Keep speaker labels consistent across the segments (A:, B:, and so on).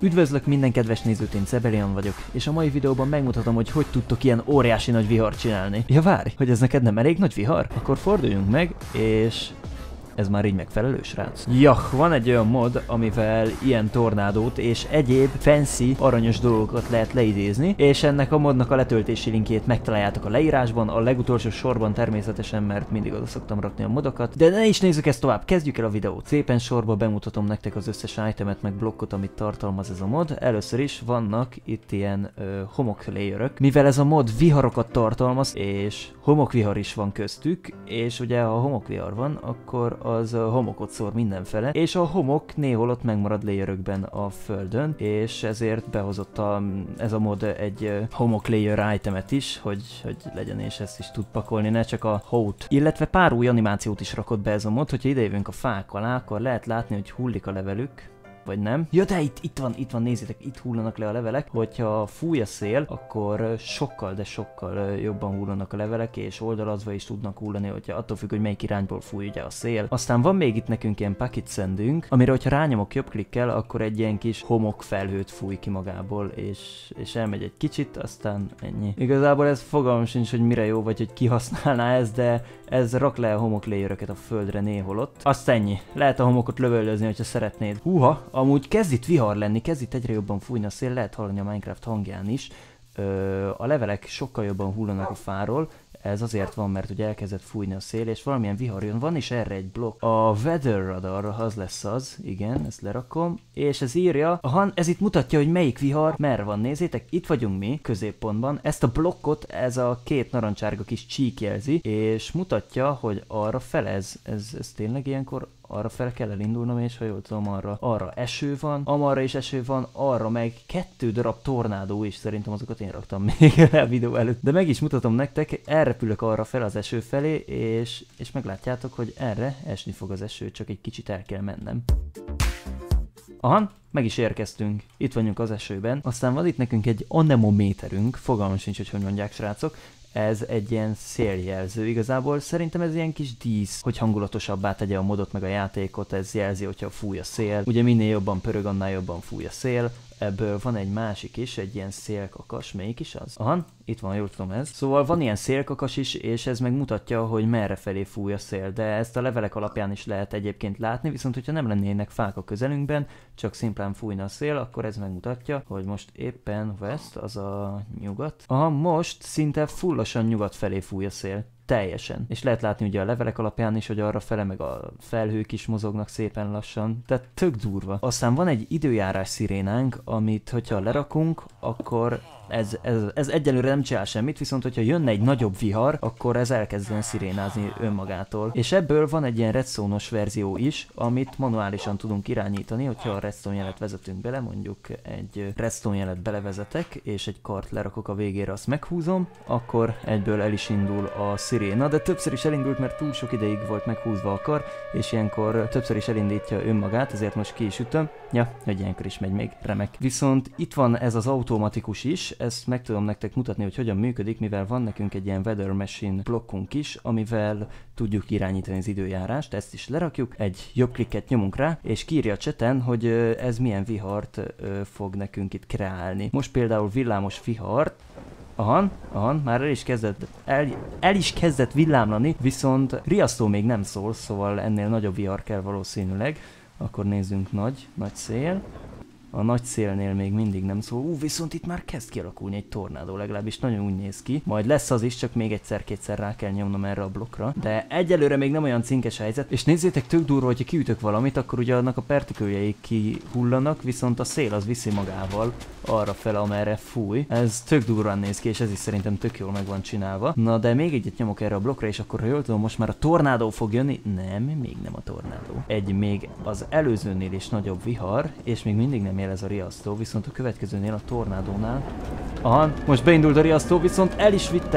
A: Üdvözlök minden kedves nézőt, én Cebelian vagyok, és a mai videóban megmutatom, hogy tudtok ilyen óriási nagy vihart csinálni. Ja várj, hogy ez neked nem elég nagy vihar? Akkor forduljunk meg, és... ez már így megfelelő, srác. Ja, van egy olyan mod, amivel ilyen tornádót és egyéb fancy, aranyos dolgokat lehet leidézni, és ennek a modnak a letöltési linkjét megtaláljátok a leírásban, a legutolsó sorban természetesen, mert mindig oda szoktam rakni a modokat. De ne is nézzük ezt tovább, kezdjük el a videót. Szépen sorba bemutatom nektek az összes itemet, meg blokkot, amit tartalmaz ez a mod. Először is vannak itt ilyen homok layerök, mivel ez a mod viharokat tartalmaz, és homokvihar is van köztük, és ugye ha homokvihar van, akkor az homokot szór mindenfele, és a homok néhol ott megmarad layerökben a földön, és ezért behozott ez a mod egy homok layer itemet is, hogy legyen és ezt is tud pakolni, ne csak a hót. Illetve pár új animációt is rakott be ez a mod, hogyha idejövünk a fák alá, akkor lehet látni, hogy hullik a levelük, vagy nem. Ja, de itt van, nézzétek, itt hullanak le a levelek. Hogyha fúj a szél, akkor sokkal, de sokkal jobban hullanak a levelek, és oldalazva is tudnak hullani, hogyha attól függ, hogy melyik irányból fúj ugye a szél. Aztán van még itt nekünk ilyen packet sendünk, amire hogyha rányomok jobb klikkel, akkor egy ilyen kis homok felhőt fúj ki magából, és elmegy egy kicsit, aztán ennyi. Igazából ez fogalmam sincs, hogy mire jó, vagy hogy ki használná ez, de ez rak le a homok layeröket a földre néhol ott. Azt ennyi. Lehet a homokot lövöldözni, hogyha szeretnéd. Húha! Amúgy kezd itt vihar lenni, kezd itt egyre jobban fújni a szél, lehet hallani a Minecraft hangján is. A levelek sokkal jobban hullanak a fáról, ez azért van, mert ugye elkezdett fújni a szél, és valamilyen vihar jön. Van is erre egy blokk. A Weather Radar, az lesz az, igen, ezt lerakom, és ez írja, ez itt mutatja, hogy melyik vihar merre van, nézzétek, itt vagyunk mi, középpontban, ezt a blokkot ez a két narancsárga kis csík jelzi, és mutatja, hogy arra fel ez tényleg ilyenkor arra fel kell elindulnom, és ha jól tudom, arra eső van, amarra is eső van, arra meg 2 darab tornádó is, szerintem azokat én raktam még a videó előtt. De meg is mutatom nektek, elrepülök arra fel az eső felé, és meglátjátok, hogy erre esni fog az eső, csak egy kicsit el kell mennem. Aha, meg is érkeztünk. Itt vagyunk az esőben. Aztán van itt nekünk egy anemométerünk, fogalmam sincs, hogy mondják, srácok. Ez egy ilyen széljelző igazából, szerintem ez ilyen kis dísz, hogy hangulatosabbá tegye a modot meg a játékot, ez jelzi, hogyha fúj a szél. Ugye minél jobban pörög, annál jobban fúj a szél. Ebből van egy másik is, egy ilyen szélkakas, melyik is az? Aha, itt van, jól tudom ez. Szóval van ilyen szélkakas is, és ez megmutatja, hogy merre felé fúj a szél, de ezt a levelek alapján is lehet egyébként látni, viszont hogyha nem lennének fák a közelünkben, csak szimplán fújna a szél, akkor ez megmutatja, hogy most éppen west, az a nyugat. Aha, most szinte fullosan nyugat felé fúj a szél. Teljesen. És lehet látni ugye a levelek alapján is, hogy arra fele meg a felhők is mozognak szépen lassan. Tehát tök durva. Aztán van egy időjárás szirénánk, amit hogyha lerakunk, akkor ez egyelőre nem csinál semmit, viszont hogyha jönne egy nagyobb vihar, akkor ez elkezdene szirénázni önmagától. És ebből van egy ilyen redstone-os verzió is, amit manuálisan tudunk irányítani, hogyha a redstone jelet vezetünk bele, mondjuk egy redstone jelet belevezetek, és egy kart lerakok a végére, azt meghúzom, akkor egyből el is indul a sziréna, de többször is elindult, mert túl sok ideig volt meghúzva a kar, és ilyenkor többször is elindítja önmagát, ezért most ki is ütöm. Ja, hogy ilyenkor is megy még, remek. Viszont itt van ez az automatikus is, ezt meg tudom nektek mutatni, hogy hogyan működik, mivel van nekünk egy ilyen Weather Machine blokkunk is, amivel tudjuk irányítani az időjárást, ezt is lerakjuk, egy jobb klikket nyomunk rá, és kiírja a chaten, hogy ez milyen vihart fog nekünk itt kreálni. Most például villámos vihart, Aha, már el is kezdett villámlani, viszont riasztó még nem szól, szóval ennél nagyobb vihar kell valószínűleg. Akkor nézzünk, nagy szél. A nagy szélnél még mindig nem szól. Viszont itt már kezd kialakulni egy tornádó, legalábbis nagyon úgy néz ki. Majd lesz az is, csak még egyszer-kétszer rá kell nyomnom erre a blokkra. De egyelőre még nem olyan cinkes helyzet. És nézzétek, tök durva, hogyha kiütök valamit, akkor ugye annak a partiküljeik kihullanak, viszont a szél az viszi magával arra fel, amerre fúj. Ez tök durván néz ki, és ez is szerintem tök jól meg van csinálva. Na de még egyet nyomok erre a blokkra, és akkor ha jól tudom, most már a tornádó fog jönni. Nem, még nem a tornádó. Egy még az előzőnél is nagyobb vihar, és még mindig nem ez a riasztó, viszont a következőnél, a tornádónál. Aha, most beindult a riasztó, viszont el is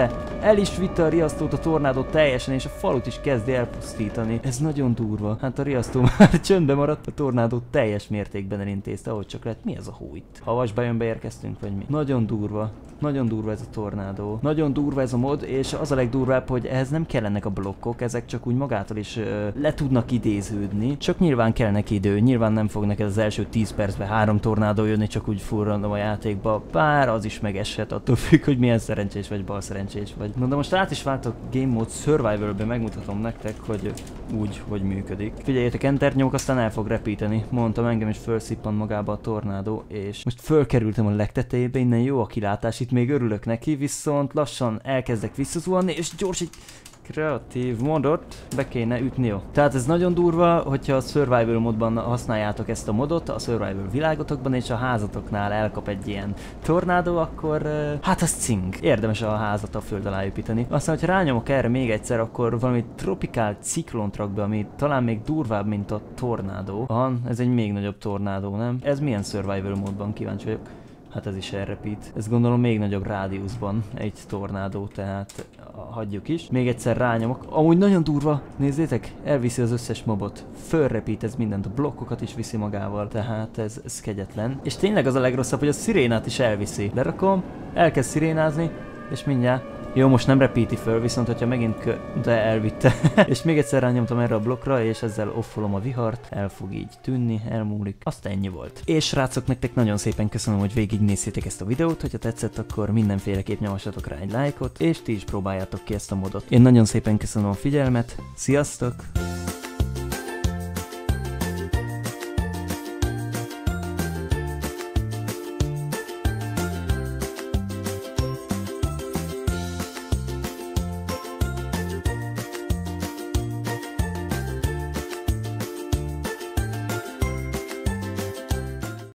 A: El is vitte a riasztót a tornádót teljesen, és a falut is kezdi elpusztítani. Ez nagyon durva. Hát a riasztó már csöndbe maradt, a tornádót teljes mértékben elintézte, ahogy csak lehet. Mi ez a hó itt? Havasba jön, beérkeztünk, vagy mi? Nagyon durva. Nagyon durva ez a tornádó. Nagyon durva ez a mod, és az a legdurvább, hogy ehhez nem kellenek a blokkok, ezek csak úgy magától is le tudnak idéződni. Csak nyilván kell neki idő, nyilván nem fog neked az első 10 percben 3 tornádó jönni, csak úgy furrandom a játékba. Bár az is megeshet, attól függ, hogy milyen szerencsés vagy bal szerencsés vagy. Na de most át is váltok Game Mode Survival-be, megmutatom nektek, hogy úgy, hogy működik. Figyeljétek, Enter nyomok, aztán el fog repíteni. Mondtam, engem is felszippan magába a tornádó, és most fölkerültem a legtetejébe, innen jó a kilátás, itt még örülök neki, viszont lassan elkezdek visszazuhanni, és gyors egy kreatív modot be kéne ütni, jó. Tehát ez nagyon durva, hogyha a survival modban használjátok ezt a modot, a survival világotokban, és a házatoknál elkap egy ilyen tornádó, akkor hát az cink. Érdemes a házat a föld alá építeni. Aztán, hogyha rányomok erre még egyszer, akkor valami tropikál ciklont rak be, ami talán még durvább, mint a tornádó. Ez egy még nagyobb tornádó, nem? Ez milyen survival módban, kíváncsi vagyok. Hát ez is elrepít. Ez gondolom még nagyobb rádiuszban egy tornádó, tehát hagyjuk is. Még egyszer rányomok. Amúgy nagyon durva, nézzétek, elviszi az összes mobot. Fölrepít ez mindent, a blokkokat is viszi magával, tehát ez kegyetlen. És tényleg az a legrosszabb, hogy a szirénát is elviszi. Lerakom, elkezd szirénázni, és mindjárt. Jó, most nem repíti föl, viszont hogyha megint de elvitte. És még egyszer rányomtam erre a blokkra, és ezzel offolom a vihart, el fog így tűnni, elmúlik. Azt ennyi volt. És srácok, nektek nagyon szépen köszönöm, hogy végignéztétek ezt a videót, hogyha tetszett, akkor mindenféleképp nyomassatok rá egy lájkot, és ti is próbáljátok ki ezt a modot. Én nagyon szépen köszönöm a figyelmet, sziasztok!